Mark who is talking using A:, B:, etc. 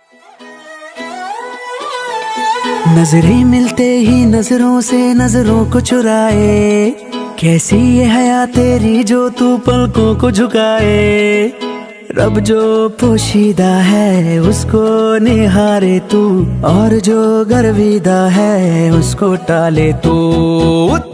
A: नजरें मिलते ही नजरों से नजरों को चुराए, कैसी ये हया तेरी जो तू पलकों को झुकाए। रब जो पोशीदा है उसको निहारे तू, और जो गर्विदा है उसको टाले तू।